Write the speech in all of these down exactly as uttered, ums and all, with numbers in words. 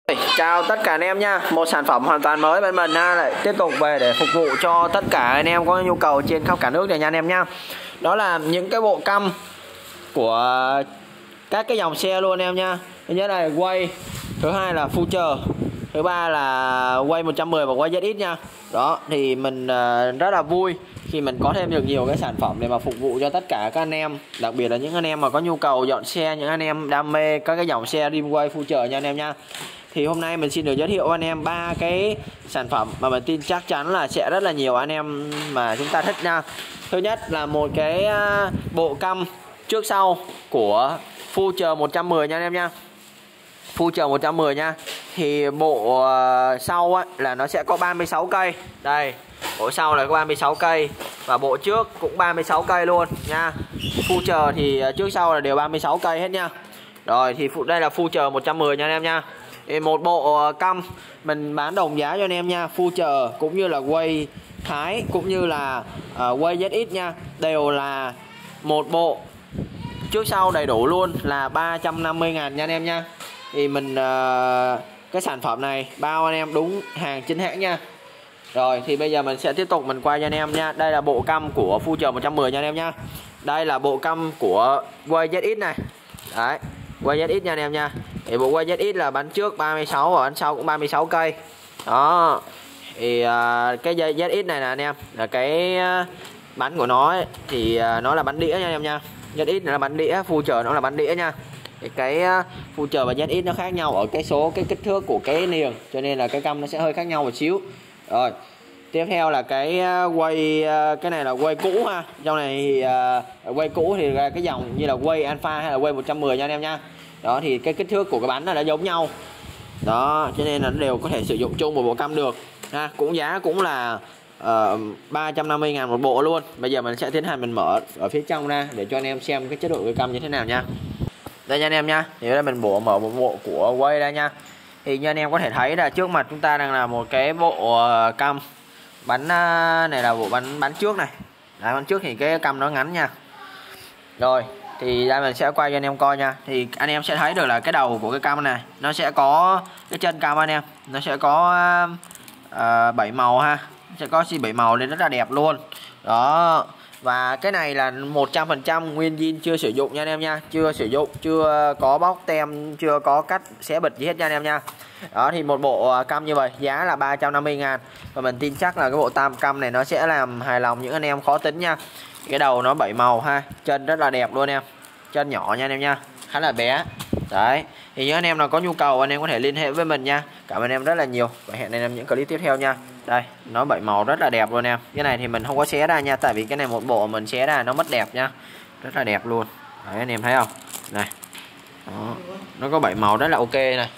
Chào tất cả anh em nha. Một sản phẩm hoàn toàn mới bên mình ha, lại tiếp tục về để phục vụ cho tất cả anh em có nhu cầu trên khắp cả nước này nha anh em nha. Đó là những cái bộ căm của các cái dòng xe luôn anh em nha. Thứ nhất là Way, thứ hai là Future, thứ ba là Way một trăm mười và Way Z X nha. Đó thì mình rất là vui khi mình có thêm được nhiều cái sản phẩm để mà phục vụ cho tất cả các anh em, đặc biệt là những anh em mà có nhu cầu dọn xe, những anh em đam mê các cái dòng xe Rimway Future nha anh em nha. Thì hôm nay mình xin được giới thiệu anh em ba cái sản phẩm mà mình tin chắc chắn là sẽ rất là nhiều anh em mà chúng ta thích nha. Thứ nhất là một cái bộ căm trước sau của Future một trăm mười nha anh em nha. Future một trăm mười nha. Thì bộ sau á, là nó sẽ có ba mươi sáu cây. Đây, bộ sau là có ba mươi sáu cây và bộ trước cũng ba mươi sáu cây luôn nha. Future thì trước sau là đều ba mươi sáu cây hết nha. Rồi thì đây là Future một trăm mười nha anh em nha. Thì một bộ căm mình bán đồng giá cho anh em nha. Future cũng như là Way Thái cũng như là uh, Way Z X nha, đều là một bộ trước sau đầy đủ luôn là ba trăm năm mươi ngàn nha anh em nha. Thì mình uh, cái sản phẩm này bao anh em đúng hàng chính hãng nha. Rồi thì bây giờ mình sẽ tiếp tục mình quay cho anh em nha. Đây là bộ căm của Future một trăm mười nha anh em nha. Đây là bộ căm của Way Z X này. Đấy, Way Z X nha anh em nha. Thì bộ Way Z X là bánh trước ba mươi sáu và bánh sau cũng ba mươi sáu cây. Đó. Thì uh, cái dây Z X này nè anh em, là cái uh, bánh của nó ấy, thì uh, nó là bánh đĩa nha anh em nha. Z X là bánh đĩa, Future nó là bánh đĩa nha. Thì cái uh, Future và Z X nó khác nhau ở cái số cái kích thước của cái niềng, cho nên là cái căm nó sẽ hơi khác nhau một xíu. Rồi. Tiếp theo là cái Way, cái này là Way cũ ha. Trong này thì uh, Way cũ thì là cái dòng như là Way Alpha hay là Way một trăm mười nha anh em nha. Đó thì cái kích thước của cái bánh nó đã giống nhau. Đó, cho nên là nó đều có thể sử dụng chung một bộ căm được ha. Cũng giá cũng là uh, ba trăm năm mươi ngàn một bộ luôn. Bây giờ mình sẽ tiến hành mình mở ở phía trong ra để cho anh em xem cái chất lượng cái căm như thế nào nha. Đây nha anh em nha. Thì đây mình bộ mở một bộ của Way ra nha. Thì như anh em có thể thấy là trước mặt chúng ta đang là một cái bộ uh, căm. Bánh này là bộ bánh bánh trước này. Đấy, bánh trước thì cái căm nó ngắn nha. Rồi thì đây mình sẽ quay cho anh em coi nha. Thì anh em sẽ thấy được là cái đầu của cái căm này nó sẽ có cái chân căm anh em, nó sẽ có uh, bảy màu ha, sẽ có xi bảy màu nên rất là đẹp luôn. Đó. Và cái này là một trăm phần trăm nguyên zin chưa sử dụng nha anh em nha, chưa sử dụng, chưa có bóc tem, chưa có cắt xé bịch gì hết nha anh em nha. Đó thì một bộ căm như vậy giá là ba trăm năm mươi ngàn. Và mình tin chắc là cái bộ tam căm này nó sẽ làm hài lòng những anh em khó tính nha. Cái đầu nó bảy màu ha, chân rất là đẹp luôn em, chân nhỏ nha anh em nha, khá là bé. Đấy, thì những anh em nào có nhu cầu anh em có thể liên hệ với mình nha. Cảm ơn anh em rất là nhiều và hẹn anh em những clip tiếp theo nha. Đây, nó bảy màu rất là đẹp luôn em. Cái này thì mình không có xé ra nha, tại vì cái này một bộ mình xé ra nó mất đẹp nha. Rất là đẹp luôn. Đấy, anh em thấy không? Này. Đó. Nó có bảy màu rất là ok này.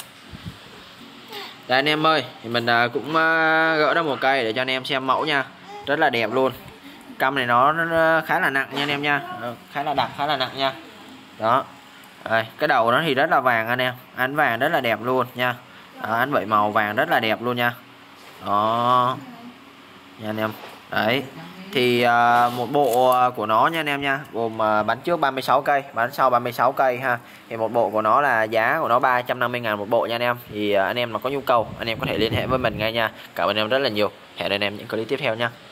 Đây anh em ơi, thì mình cũng gỡ ra một cây để cho anh em xem mẫu nha. Rất là đẹp luôn. Căm này nó khá là nặng nha anh em nha, khá là đặc, khá là nặng nha. Đó. Đây, cái đầu nó thì rất là vàng anh em, ánh vàng rất là đẹp luôn nha. Đó, ánh bảy màu vàng rất là đẹp luôn nha. Đó nha anh em. Đấy thì uh, một bộ của nó nha anh em nha, gồm uh, bánh trước ba mươi sáu cây, bánh sau ba mươi sáu cây ha. Thì một bộ của nó là giá của nó ba trăm năm mươi ngàn một bộ nha anh em. Thì uh, anh em mà có nhu cầu anh em có thể liên hệ với mình ngay nha. Cảm ơn anh em rất là nhiều, hẹn anh em những clip tiếp theo nha.